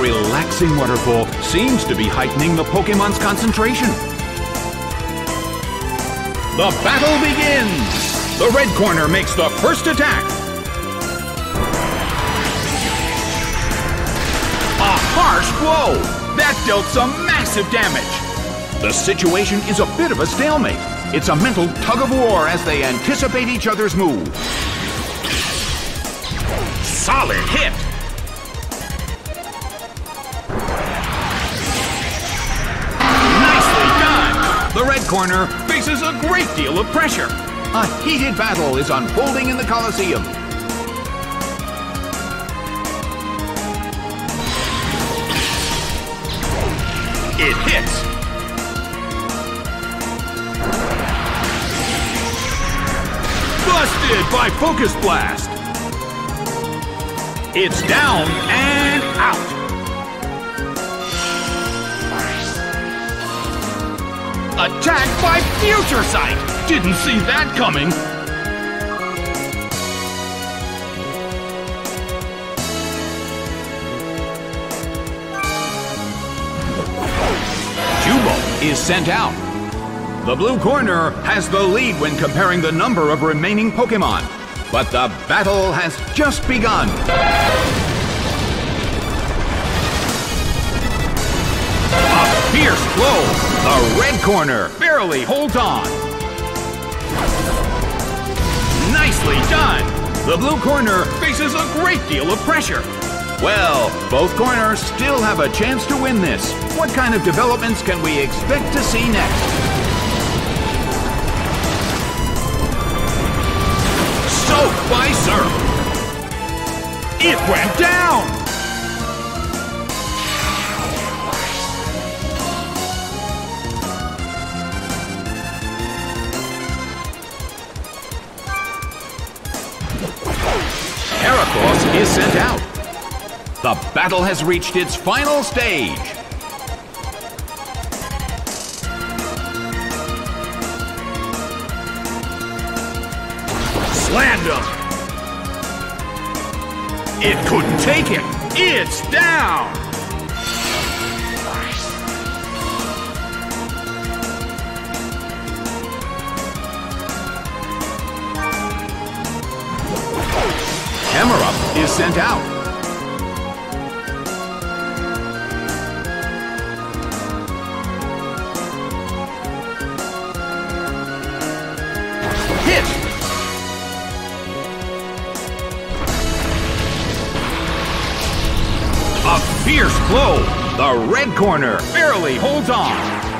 relaxing waterfall seems to be heightening the Pokemon's concentration. The battle begins! The red corner makes the first attack. A harsh blow! That dealt some massive damage. The situation is a bit of a stalemate. It's a mental tug-of-war as they anticipate each other's move. Solid hit! Nicely done! The red corner faces a great deal of pressure. A heated battle is unfolding in the Colosseum. It hits! Busted by Focus Blast! It's down and out! Attacked by Future Sight! Didn't see that coming! Cubo is sent out. The blue corner has the lead when comparing the number of remaining Pokémon, but the battle has just begun. A fierce blow. The red corner barely holds on. Nicely done. The blue corner faces a great deal of pressure. Well, both corners still have a chance to win this. What kind of developments can we expect to see next? Soaked by Surf. It went down! Heracross is sent out. The battle has reached its final stage. Slammed him. It couldn't take it. It's down. Camerupt is sent out. Hit! A fierce blow! The red corner barely holds on.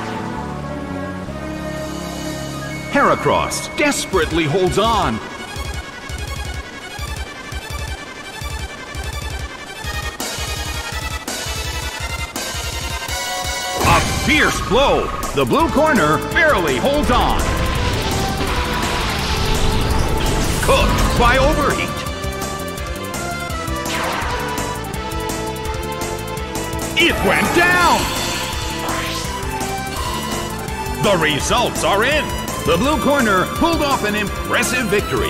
Heracross desperately holds on. A fierce blow! The blue corner barely holds on. Cooked by overheat. It went down! The results are in! The blue corner pulled off an impressive victory.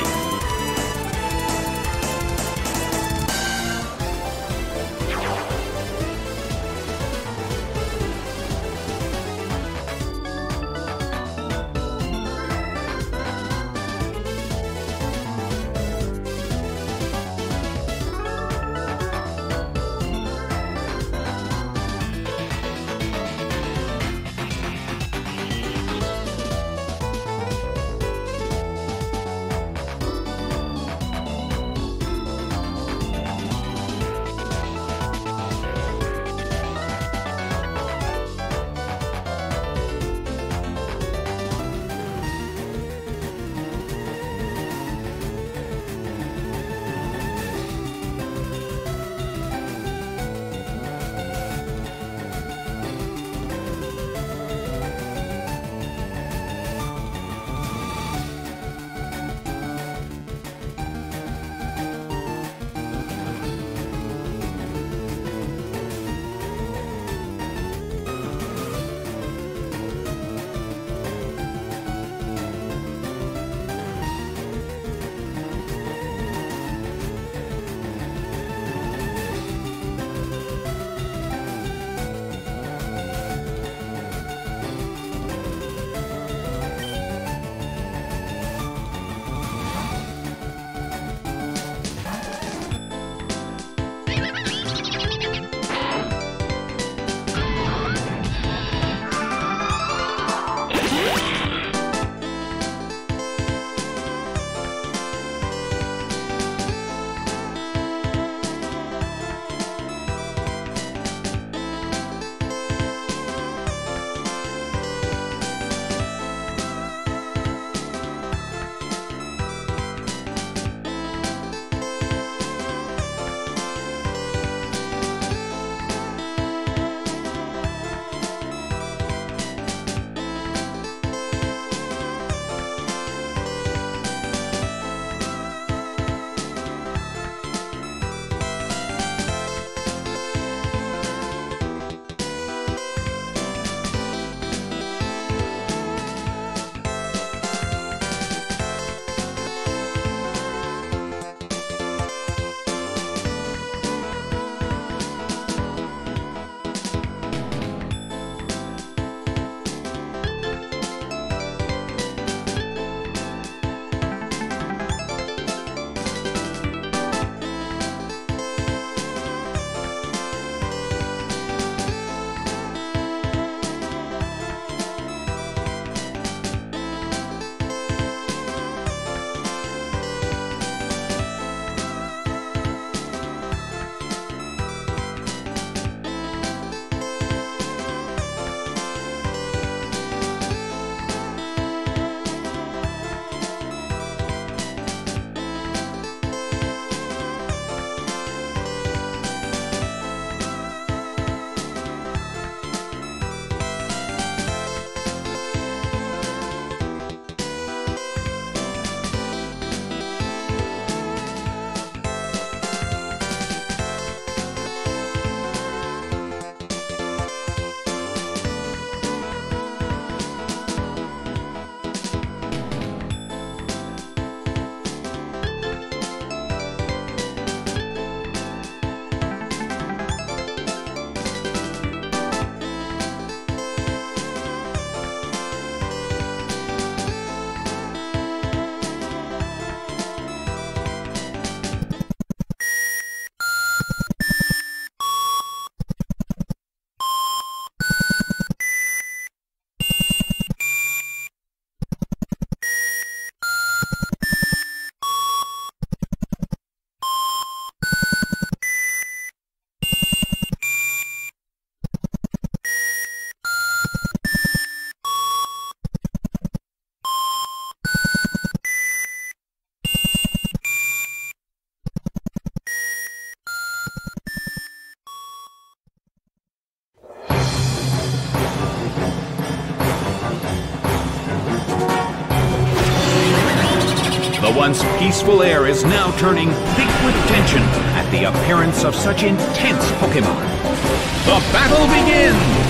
once peaceful air is now turning thick with tension at the appearance of such intense Pokémon. The battle begins!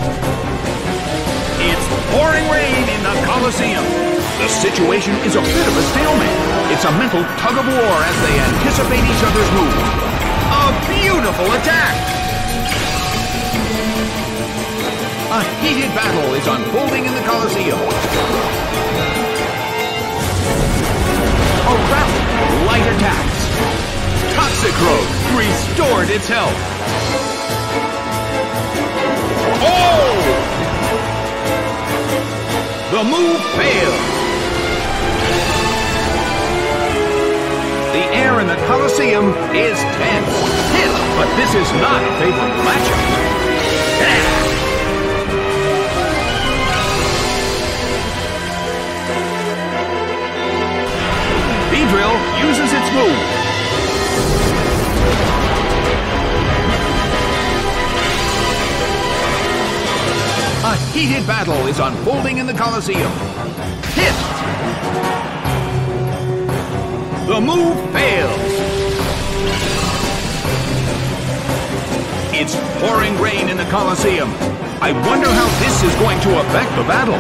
It's pouring rain in the Colosseum. The situation is a bit of a stalemate. It's a mental tug-of-war as they anticipate each other's moves. A beautiful attack! A heated battle is unfolding in the Colosseum. A rout of light attacks. Toxicroak restored its health. Oh! The move failed. The air in the Colosseum is tense. Hit, but this is not a favorable matchup. Beedrill uses its move. A heated battle is unfolding in the Colosseum. Hit! The move fails. It's pouring rain in the Colosseum. I wonder how this is going to affect the battle.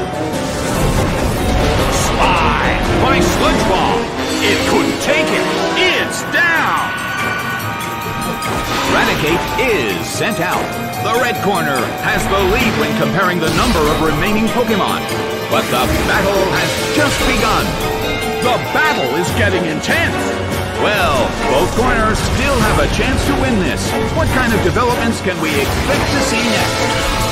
Slide by Sludge Ball. It couldn't take it. It's down. Raticate is sent out. The red corner has the lead when comparing the number of remaining Pokémon. But the battle has just begun. The battle is getting intense. Well, both corners still have a chance to win this. What kind of developments can we expect to see next?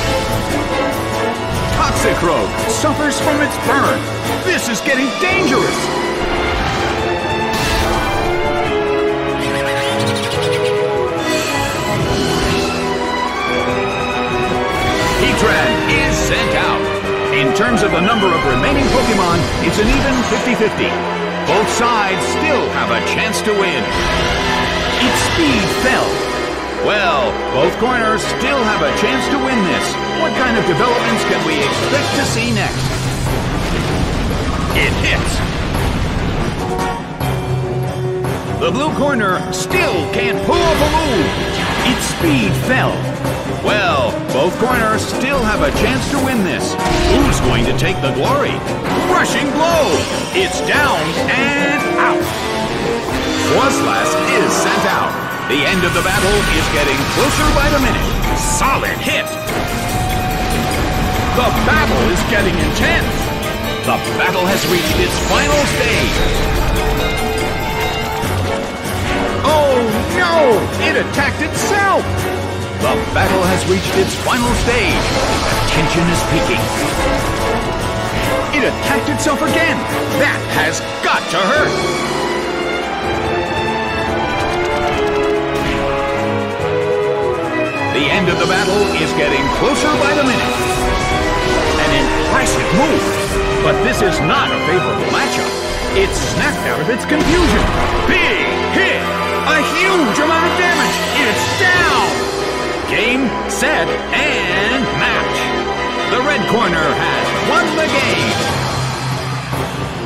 Toxicroak suffers from its burn. This is getting dangerous. Heatran is sent out. In terms of the number of remaining Pokémon, it's an even 50-50. Both sides still have a chance to win. Its speed fell. Well, both corners still have a chance to win this. What kind of developments can we expect to see next? It hits. The blue corner still can't pull off a move. Its speed fell. Well, both corners still have a chance to win this. Who's going to take the glory? Rushing blow! It's down and out. Swaslask is sent out. The end of the battle is getting closer by the minute. Solid hit! The battle is getting intense. The battle has reached its final stage. Oh no! It attacked itself! The battle has reached its final stage. The tension is peaking. It attacked itself again. That has got to hurt. The end of the battle is getting closer by the minute. An impressive move. But this is not a favorable matchup. It's snapped out of its confusion. Big hit. A huge amount of damage. It's down. Game, set, and match. The red corner has won the game.